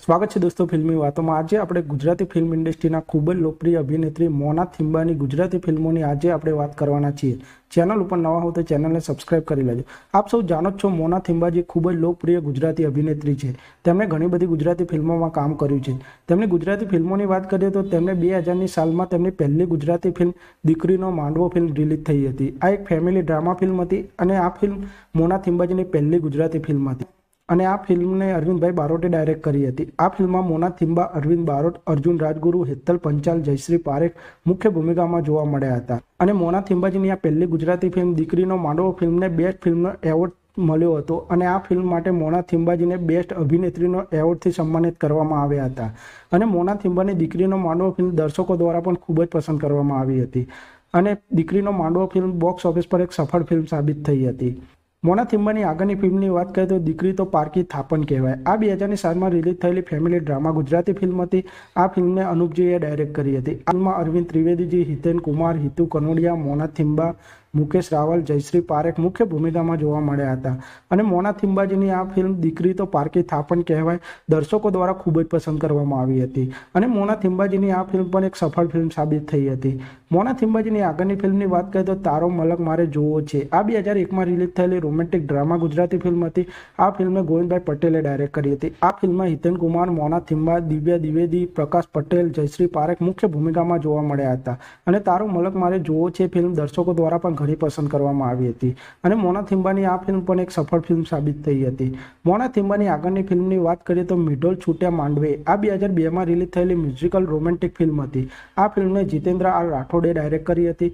સ્વાગત છે દોસ્તો ફિલ્મી વાતોમાં। આજે આપણે ગુજરાતી ફિલ્મ ઇન્ડસ્ટ્રીના ખૂબ જ લોકપ્રિય અભિનેત્રી મોના થિંબાની ગુજરાતી ફિલ્મોની આજે આપણે વાત કરવાના છીએ। ચેનલ ઉપર નવા હો તો ચેનલને સબસ્ક્રાઇબ કરી લેજો। આપ સૌ જાણો છો મોના થિંબાજી ખૂબ જ લોકપ્રિય ગુજરાતી અભિનેત્રી છે। તેમણે ઘણી બધી ગુજરાતી ફિલ્મોમાં કામ કર્યું છે। તેમની ગુજરાતી ફિલ્મોની વાત કરીએ તો તેમણે 2000ની સાલમાં તેમની પહેલી ગુજરાતી ફિલ્મ દીકરીનો માંડવો ફિલ્મ રિલીઝ થઈ હતી। આ એક ફેમિલી ડ્રામા ફિલ્મ હતી અને આ ફિલ્મ મોના થિંબાજીની પહેલી ગુજરાતી ફિલ્મ હતી અને આ ફિલ્મને અરવિંદભાઈ બારોટે ડાયરેક્ટ કરી હતી। આ ફિલ્મમાં મોના થિંબા, અરવિંદ બારોટ, અર્જુન રાજગુરુ, હેતલ પંચાલ, જયશ્રી પારેખ મુખ્ય ભૂમિકામાં જોવા મળ્યા હતા અને મોના થિંબાજીની આ પહેલી ગુજરાતી ફિલ્મ દીકરીનો માંડવો ફિલ્મને બેસ્ટ ફિલ્મનો એવોર્ડ મળ્યો હતો અને આ ફિલ્મ માટે મોના થિંબાજીને બેસ્ટ અભિનેત્રીનો એવોર્ડથી સન્માનિત કરવામાં આવ્યા હતા અને મોના થિંબાની દીકરીનો માંડવો ફિલ્મ દર્શકો દ્વારા પણ ખૂબ જ પસંદ કરવામાં આવી હતી અને દીકરીનો માંડવો ફિલ્મ બોક્સ ઓફિસ પર એક સફળ ફિલ્મ સાબિત થઈ હતી। મોના થિંબાની આગળની ફિલ્મની વાત કરીએ તો દીકરી તો પારકી થાપણ કહેવાય। આ 2000ની સાલમાં રિલીઝ થયેલી ફેમિલી ડ્રામા ગુજરાતી ફિલ્મ હતી। આ ફિલ્મને અનુપજીએ ડાયરેક્ટ કરી હતી। આ ફિલ્મમાં અરવિંદ ત્રિવેદીજી, હિતેન કુમાર, હિતુ કનોડિયા, મોના થિંબા, મુકેશ રાવલ, જયશ્રી પારેખ મુખ્ય ભૂમિકામાં જોવા મળ્યા હતા અને મોના થિંબાજીની આ ફિલ્મ દીકરી તો પારકી થાપણ કહેવાય દર્શકો દ્વારા ખૂબ જ પસંદ કરવામાં આવી હતી અને મોના થિંબાજીની આ ફિલ્મ પણ એક સફળ ફિલ્મ સાબિત થઈ હતી। મોના થિંબાજીની આગળની ફિલ્મની વાત કરીએ તો તારો મલક મારે જોવો છે। આ 2001માં રિલીઝ થયેલી રોમેન્ટિક ડ્રામા ગુજરાતી ફિલ્મ હતી। આ ફિલ્મને ગોવિંદભાઈ પટેલે ડાયરેક્ટ કરી હતી। આ ફિલ્મમાં હિતેન કુમાર, મોના થિંબા, દિવ્યા દ્વિવેદી, પ્રકાશ પટેલ, જયશ્રી પારેખ મુખ્ય ભૂમિકામાં જોવા મળ્યા હતા અને તારો મલક મારે જોવો છે ફિલ્મ દર્શકો દ્વારા પણ ઘણી પસંદ કરવામાં આવી હતી અને મોના થિંબાની આ ફિલ્મ પણ એક સફળ ફિલ્મ સાબિત થઈ હતી। મોના થિંબાની આગળની ફિલ્મની વાત કરીએ તો મિઢોલ છૂટ્યા માંડવે આ 2002માં રિલીઝ થયેલી મ્યુઝિકલ રોમેન્ટિક ફિલ્મ હતી। આ ફિલ્મને જીતેન્દ્ર આર રાઠોડે ડાયરેક્ટ કરી હતી।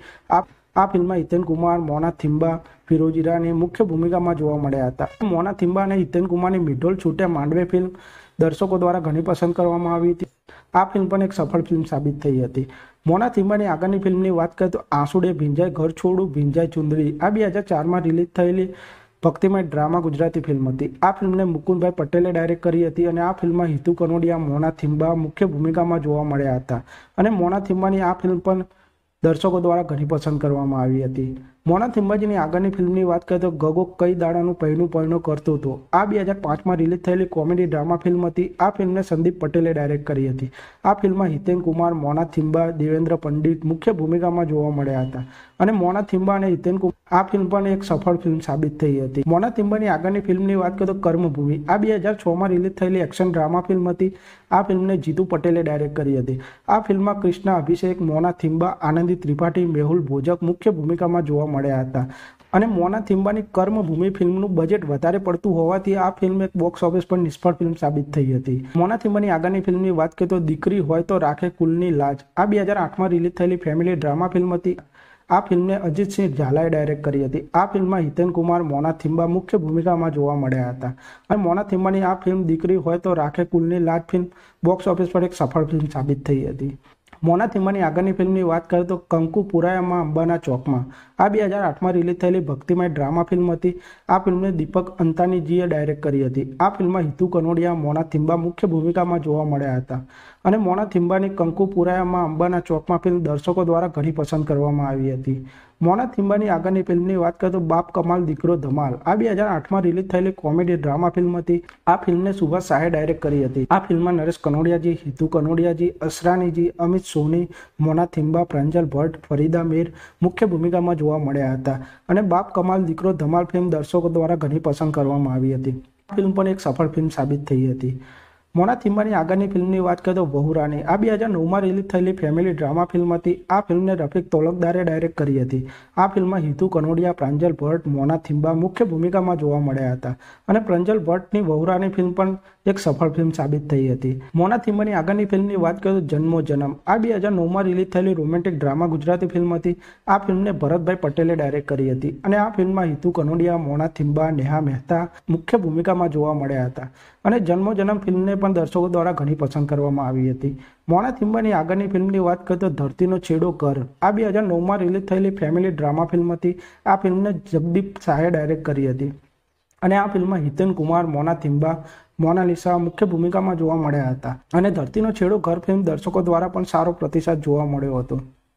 આ ફિલ્મમાં હિતેન કુમાર, મોના થિંબા, ફિરોઝ ઈરાની મુખ્ય ભૂમિકામાં જોવા મળ્યા હતા। મોના થિંબા અને હિતેન કુમારની મિઢોલ છૂટ્યા માંડવે ફિલ્મ દર્શકો દ્વારા ઘણી પસંદ કરવામાં આવી હતી। આ ફિલ્મ પણ એક સફળ ફિલ્મ સાબિત થઈ હતી। મોના થિંબાની આગળની ફિલ્મની વાત કરીએ તો આંસુડે ભીંજાય ઘર છોડું ભીંજાય ચુંદડી આ 2004માં રિલીઝ થયેલી ભક્તિમય ડ્રામા ગુજરાતી ફિલ્મ હતી। આ ફિલ્મને મુકુંદભાઈ પટેલે ડાયરેક્ટ કરી હતી અને આ ફિલ્મમાં હિતુ કનોડિયા, મોના થિંબા મુખ્ય ભૂમિકામાં જોવા મળ્યા હતા અને મોના થિંબાની આ ફિલ્મ પણ દર્શકો દ્વારા ઘણી પસંદ કરવામાં આવી હતી। મોના થિંબાજીની આગળની ફિલ્મની વાત કરીએ તો ગગો કઈ દાડાનું પહેલું પૈણું કરતો હતો આ 2005માં રિલીઝ થયેલી કોમેડી ડ્રામા ફિલ્મ હતી। આ ફિલ્મને સંદીપ પટેલે ડાયરેક્ટ કરી હતી। આ ફિલ્મમાં હિતેન કુમાર, મોના થિંબા, દેવેન્દ્ર પંડિત મુખ્ય ભૂમિકામાં જોવા મળ્યા હતા અને મોના થિંબા અને હિતેન કુમાર આ ફિલ્મ પણ એક સફળ ફિલ્મ સાબિત થઈ હતી। મોના થિંબાની આગળની ફિલ્મની વાત કરીએ તો કર્મભૂમિ આ 2006માં રિલીઝ થયેલી એક્શન ડ્રામા ફિલ્મ હતી। આ ફિલ્મને જીતુ પટેલે ડાયરેક્ટ કરી હતી। આ ફિલ્મમાં કૃષ્ણા અભિષેક, મોના થિંબા, આનંદી ત્રિપાઠી, મેહુલ ભોજક મુખ્ય ભૂમિકામાં જોવા મળ્યા હતા અને મોના થિંબાની કર્મભૂમિ ફિલ્મનું બજેટ વધારે પડતું હોવાથી આ ફિલ્મ એક બોક્સ ઓફિસ પર નિષ્ફળ ફિલ્મ સાબિત થઈ હતી। મોના થિંબાની આગળની ફિલ્મની વાત કરીએ તો દીકરી હોય તો રાખે કુલની લાજ આ 2008માં રિલીઝ થયેલી ફેમિલી ડ્રામા ફિલ્મ હતી। આ ફિલ્મને અજીતસિંહ ઝાલાએ ડાયરેક્ટ કરી હતી। આ ફિલ્મમાં હિતેન કુમાર, મોના થિંબા મુખ્ય ભૂમિકામાં જોવા મળ્યા હતા અને મોના થિંબાની આ ફિલ્મ દીકરી હોય તો રાખે કુલની લાજ ફિલ્મ બોક્સ ઓફિસ પર એક સફળ ફિલ્મ સાબિત થઈ હતી। મોના થિંબાની આગળની ફિલ્મની વાત કરીએ તો કંકુ પુરાયામાં અંબાના ચોકમાં આ 2008માં રિલીઝ થયેલી ભક્તિમય ડ્રામા ફિલ્મ હતી। આ ફિલ્મને દીપક અંતાનીજીએ ડાયરેક્ટ કરી હતી। આ ફિલ્મમાં હિતુ કનોડિયા, મોના થિંબા મુખ્ય ભૂમિકામાં જોવા મળ્યા હતા અને મોના થિંબાની કંકુ પુરાયામાં અંબાના ચોકમાં ફિલ્મ દર્શકો દ્વારા ઘણી પસંદ કરવામાં આવી હતી। મોના થિંબાની આગળની ફિલ્મની વાત કરીએ તો બાપ કમાલ દીકરો ધમાલ આ 2008માં રિલીઝ થયેલી કોમેડી ડ્રામા ફિલ્મ હતી। આ ફિલ્મને સુભાષ શાહે ડાયરેક્ટ કરી હતી। આ ફિલ્મમાં નરેશ કનોડિયાજી, હિતુ કનોડિયાજી, અસરાનીજી, અમિત સોની, મોના થિંબા, પ્રાંજલ ભટ્ટ, ફરીદા મીર મુખ્ય ભૂમિકામાં જોવા મળ્યા હતા અને બાપ કમાલ દીકરો ધમાલ ફિલ્મ દર્શકો દ્વારા ઘણી પસંદ કરવામાં આવી હતી। આ ફિલ્મ પણ એક સફળ ફિલ્મ સાબિત થઈ હતી। મોના થિંબાની આગળની ફિલ્મની વાત કરીએ તો વહુરાની આ 2009માં રિલીઝ થયેલી ફેમિલી ડ્રામા ફિલ્મ હતી। આ ફિલ્મને રફીક તોલકદારે ડાયરેક્ટ કરી હતી। આ ફિલ્મમાં હિતુ કનોડિયા, પ્રાંજલ ભટ્ટ, મોના થિંબા મુખ્ય ભૂમિકામાં જોવા મળ્યા હતા અને પ્રાંજલ ભટ્ટની વહુરાની ફિલ્મ પણ એક સફળ ફિલ્મ સાબિત થઈ હતી। મોના થિંબાની આગળની ફિલ્મની વાત કરીએ તો જન્મો જન્મ આ 2009માં રિલીઝ થયેલી રોમેન્ટિક ડ્રામા ગુજરાતી ફિલ્મ હતી। આ ફિલ્મને ભરતભાઈ પટેલે ડાયરેક્ટ કરી હતી અને આ ફિલ્મમાં હિતુ કનોડિયા, મોના થિંબા, નેહા મહેતા મુખ્ય ભૂમિકામાં જોવા મળ્યા હતા અને જન્મો જન્મ ફિલ્મને પણ દર્શકો દ્વારા ઘણી પસંદ કરવામાં આવી હતી। મોના થિંબાની આગળની ફિલ્મની વાત કરીએ તો ધરતીનો છેડો ઘર આ 2009માં રિલીઝ થયેલી ફેમિલી ડ્રામા ફિલ્મ હતી। આ ફિલ્મને જગદીપ શાહે ડાયરેક્ટ કરી હતી અને આ ફિલ્મમાં હિતેન કુમાર, મોના થિંબા, મોનાલિસા મુખ્ય ભૂમિકામાં જોવા મળ્યા હતા અને ધરતીનો છેડો ઘર ફિલ્મ દર્શકો દ્વારા પણ સારો પ્રતિસાદ જોવા મળ્યો હતો।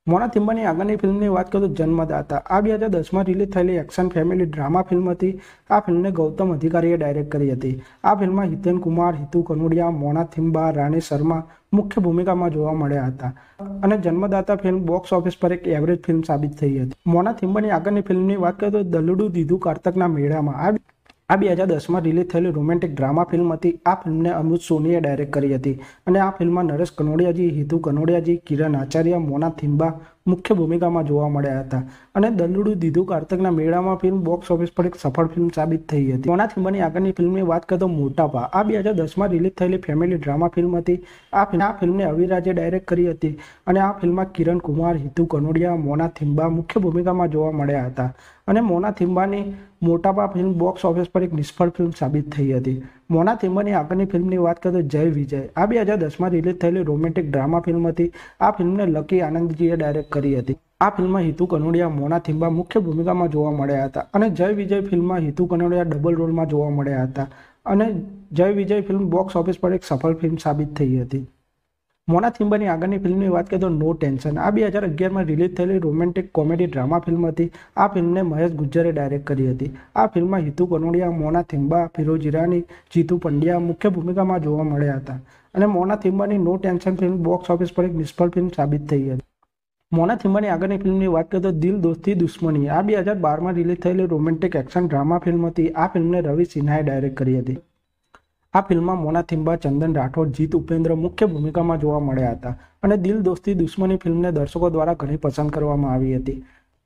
મોના થિમ્બાની આગળની ફિલ્મની વાત કરું તો જન્મદાતા આ 2010માં રિલીઝ થયેલી એક્શન ફેમિલી ડ્રામા ફિલ્મ હતી। આ ફિલ્મને ગૌતમ અધિકારીએ ડાયરેક્ટ કરી હતી। આ ફિલ્મમાં હિતેન કુમાર, હિતુ કનોડિયા, મોના થિમ્બા, રાણી શર્મા મુખ્ય ભૂમિકામાં જોવા મળ્યા હતા અને જન્મદાતા ફિલ્મ બોક્સ ઓફિસ પર એક એવરેજ ફિલ્મ સાબિત થઈ હતી। મોના થિમ્બાની આગળની ફિલ્મની વાત કરું તો દલુડુ દીધું કાર્તકના મેળામાં આ 2010માં રિલીઝ થયેલી રોમેન્ટિક ડ્રામા ફિલ્મ હતી। આ ફિલ્મને અમૃત સોનીએ ડાયરેક્ટ કરી હતી અને આ ફિલ્મમાં નરેશ કનોડિયાજી, હિતુ કનોડિયાજી, કિરણ આચાર્ય, મોના થિમ્બા મુખ્ય ભૂમિકામાં જોવા મળ્યા હતા અને દલુડુ દીધું કાર્તકના મેળામાં ફિલ્મ બોક્સ ઓફિસ પર એક સફળ ફિલ્મ સાબિત થઈ હતી। મોના થિમ્બાની આગળની ફિલ્મની વાત કરતો મોટાપા આ 2010માં રિલીઝ થયેલી ફેમિલી ડ્રામા ફિલ્મ હતી। આ ફિલ્મને અવિરાજે ડાયરેક્ટ કરી હતી અને આ ફિલ્મમાં કિરણ કુમાર, હિતુ કનોડિયા, મોના થિમ્બા મુખ્ય ભૂમિકામાં જોવા મળ્યા હતા અને મોના થિમ્બાની મોટાપા ફિલ્મ બોક્સ ઓફિસ પર એક નિષ્ફળ ફિલ્મ સાબિત થઈ હતી। મોના થિમ્બાની આગળની ફિલ્મની વાત કરતો જય વિજય આ 2010માં રિલીઝ થયેલી રોમેન્ટિક ડ્રામા ફિલ્મ હતી। આ ફિલ્મને લકી આનંદજીએ ડાયરેક્ટ કરી હતી। આ ફિલ્મમાં હિતુ કનોડિયા, મોના થિમ્બા મુખ્ય ભૂમિકામાં જોવા મળ્યા હતા અને જય વિજય ફિલ્મમાં હિતુ કનોડિયા ડબલ રોલમાં જોવા મળ્યા હતા અને જય વિજય ફિલ્મ બોક્સ ઓફિસ પર એક સફળ ફિલ્મ સાબિત થઈ હતી। મોના થિમ્બાની આગળની ફિલ્મની વાત કરીએ તો નો ટેન્શન આ 2011માં રિલીઝ થયેલી રોમેન્ટિક કોમેડી ડ્રામા ફિલ્મ હતી। આ ફિલ્મને મહેશ ગુજ્જરે ડાયરેક્ટ કરી હતી। આ ફિલ્મમાં હિતુ કનોડિયા, મોના થિમ્બા, ફિરોઝ ઈરાની, જીતુ પંડ્યા મુખ્ય ભૂમિકામાં જોવા મળ્યા હતા અને મોના થિમ્બાની no tension film box office પર એક નિષ્ફળ ફિલ્મ સાબિત થઈ હતી। મોના થિમ્બાની આગળની ફિલ્મની વાત કરીએ તો દિલ દોસ્તી દુશ્મની આ 2012માં રિલીઝ થયેલી રોમેન્ટિક એક્શન ડ્રામા ફિલ્મ હતી। આ ફિલ્મને રવિ સિન્હાએ ડાયરેક્ટ કરી હતી। આ ફિલ્મમાં મોના થિમ્બા, ચંદન રાઠોડ, જીત ઉપેન્દ્ર મુખ્ય ભૂમિકામાં જોવા મળ્યા હતા અને દિલ દોસ્તી દુશ્મની ફિલ્મને દર્શકો દ્વારા ઘણી પસંદ કરવામાં આવી હતી।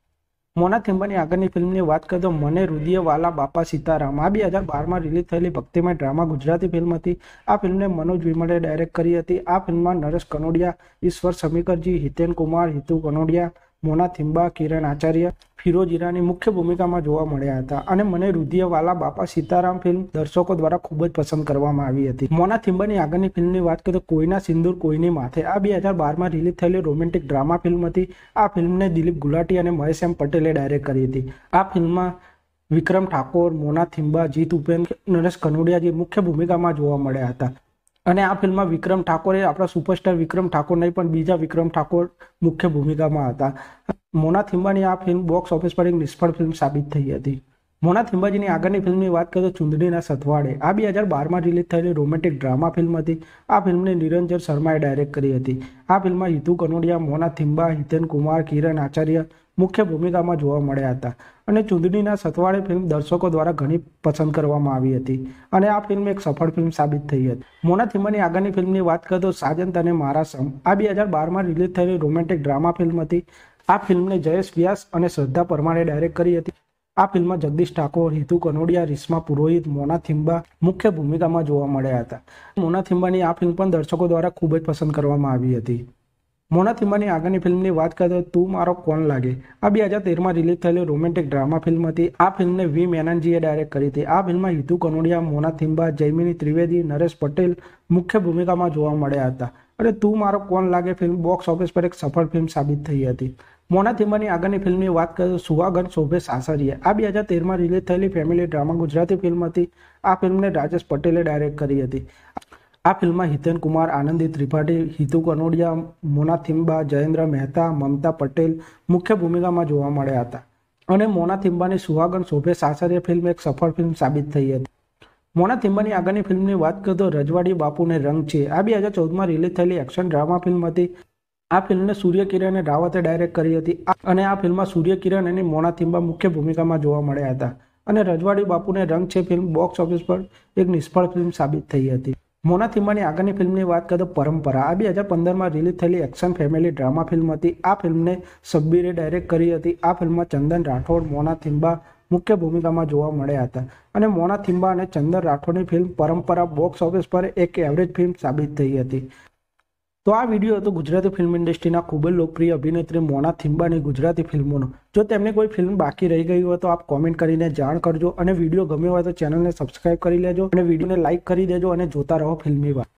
મોના થિમ્બાની આગળની ફિલ્મની વાત કરીએ તો મને હૃદયવાલા બાપા સીતારામ આ 2012માં રિલીઝ થયેલી ભક્તિમય ડ્રામા ગુજરાતી ફિલ્મ હતી। આ ફિલ્મને મનોજ વિમલે ડાયરેક્ટ કરી હતી। આ ફિલ્મમાં નરેશ કનોડિયા, ઈશ્વર સમીકરજી, હિતેન કુમાર, હિતુ કનોડિયા, મોના થિમ્બા, કિરણ આચાર્ય, ફિરોઝ ઈરાની મુખ્ય ભૂમિકામાં જોવા મળ્યા હતા અને મને હૃદયવાલા બાપા સીતારામ ફિલ્મ દર્શકો દ્વારા ખૂબ જ પસંદ કરવામાં આવી હતી। મોના થિમ્બાની આગળની ફિલ્મની વાત કરીએ તો કોઈના સિંદૂર કોઈની માથે આ 2012માં રિલીઝ થયેલી રોમેન્ટિક ડ્રામા ફિલ્મ હતી। આ ફિલ્મને દિલીપ ગુલાટી અને મહેશ એમ પટેલે ડાયરેક્ટ કરી હતી। આ ફિલ્મમાં વિક્રમ ઠાકોર, મોના થિમ્બા, જીત ઉપેન્દ્ર, નરેશ કનોડિયાજી મુખ્ય ભૂમિકામાં જોવા મળ્યા હતા અને આ ફિલ્મમાં વિક્રમ ઠાકોરે આપણા સુપરસ્ટાર વિક્રમ ઠાકોર નહીં પણ બીજા વિક્રમ ઠાકોર મુખ્ય ભૂમિકામાં હતા। મોના થિમ્બાની આ ફિલ્મ બોક્સ ઓફિસ પર એક નિષ્ફળ ફિલ્મ સાબિત થઈ હતી। મોના થિમ્બાજીની આગળની ફિલ્મની વાત કરીએ તો ચૂંદડીના સથવાડે આ 2012માં રિલીઝ થયેલી રોમેન્ટિક ડ્રામા ફિલ્મ હતી। આ ફિલ્મને નિરંજન શર્માએ ડાયરેક્ટ કરી હતી। આ ફિલ્મમાં હિતુ કનોડિયા, મોના થિમ્બા, હિતેન કુમાર, કિરણ આચાર્ય મુખ્ય ભૂમિકામાં જોવા મળ્યા હતા અને ચૂંદડીના સથવાડે ફિલ્મ દર્શકો દ્વારા ઘણી પસંદ કરવામાં આવી હતી અને આ ફિલ્મ એક સફળ ફિલ્મ સાબિત થઈ હતી। મોના થિમ્બાની આગળની ફિલ્મની વાત કરીએ તો સાજન તને મારા સમ આ 2012માં રિલીઝ થયેલી રોમેન્ટિક ડ્રામા ફિલ્મ હતી। આ ફિલ્મને જયેશ વ્યાસ અને શ્રદ્ધા પરમારે ડાયરેક્ટ કરી હતી। આ ફિલ્મમાં જગદીશ ઠાકોર, હિતુ કનોડિયા, રીશ્મા પુરોહિત, મોના થિમ્બા મુખ્ય ભૂમિકામાં જોવા મળ્યા હતા। મોના થિમ્બાની આ ફિલ્મ પણ દર્શકો દ્વારા ખૂબ જ પસંદ કરવામાં આવી હતી। મોના થિમ્બાની આગળની ફિલ્મની વાત કરીએ તો તું મારો કોણ લાગે આ 2013માં રિલીઝ થયેલી રોમેન્ટિક ડ્રામા ફિલ્મ હતી। આ ફિલ્મને વી મેનનજીએ ડાયરેક્ટ કરી હતી। આ ફિલ્મમાં હિતુ કનોડિયા, મોના થિમ્બા, જયમિની ત્રિવેદી, નરેશ પટેલ મુખ્ય ભૂમિકામાં જોવા મળ્યા હતા અને તું મારો કોણ લાગે ફિલ્મ બોક્સ ઓફિસ પર એક સફળ ફિલ્મ સાબિત થઈ હતી। મોના થિમ્બાની આગળની ફિલ્મની વાત કરીએ તો સુહાગન શોભે સાસરીએ આ 2013માં રિલીઝ થયેલી ફેમિલી ડ્રામા ગુજરાતી ફિલ્મ હતી। આ ફિલ્મને રાજેશ પટેલે ડાયરેક્ટ કરી હતી। આ ફિલ્મમાં હિતેન કુમાર, આનંદી ત્રિપાઠી, હિતુ કનોડિયા, મોના થિમ્બા, જયેન્દ્ર મહેતા, મમતા પટેલ મુખ્ય ભૂમિકામાં જોવા મળ્યા હતા અને મોના થિમ્બાની સુહાગન શોભે સાસરીએ ફિલ્મ એક સફળ ફિલ્મ સાબિત થઈ હતી। મોના થિમ્બાની આગળની ફિલ્મની વાત કરીએ તો રજવાડી બાપુને રંગ છે આ 2014માં રિલીઝ થયેલી એક્શન ડ્રામા ફિલ્મ હતી। આ ફિલ્મને સૂર્યકિરણ રાવતે ડાયરેક્ટ કરી હતી અને આ ફિલ્મમાં સૂર્યકિરણ અને મોના થિમ્બા મુખ્ય ભૂમિકામાં જોવા મળ્યા હતા અને રજવાડી બાપુને રંગ છે ફિલ્મ બોક્સ ઓફિસ પર એક નિષ્ફળ ફિલ્મ સાબિત થઈ હતી। મોના થિમ્બાની આગળની ફિલ્મની વાત કરીએ તો પરંપરા આ 2015માં રિલીઝ થયેલી એક્શન ફેમિલી ડ્રામા ફિલ્મ હતી। આ ફિલ્મને સબ્બીરે ડાયરેક્ટ કરી હતી। આ ફિલ્મમાં ચંદન રાઠોડ, મોના થિમ્બા મુખ્ય ભૂમિકામાં જોવા મળ્યા હતા અને મોના થિમ્બા અને ચંદન રાઠોડની ફિલ્મ પરંપરા બોક્સ ઓફિસ પર એક એવરેજ ફિલ્મ સાબિત થઈ હતી। તો આ વિડીયો હતો ગુજરાતી ફિલ્મ ઇન્ડસ્ટ્રીના ખૂબ જ લોકપ્રિય અભિનેત્રી મોના થિમ્બાની ગુજરાતી ફિલ્મોનો। જો તેમને કોઈ ફિલ્મ બાકી રહી ગઈ હોય તો આપ કોમેન્ટ કરીને જાણ કરજો અને વિડીયો ગમ્યો હોય તો ચેનલને સબસ્ક્રાઇબ કરી લેજો અને વિડીયોને લાઇક કરી દેજો અને જોતા રહો ફિલ્મી વાત।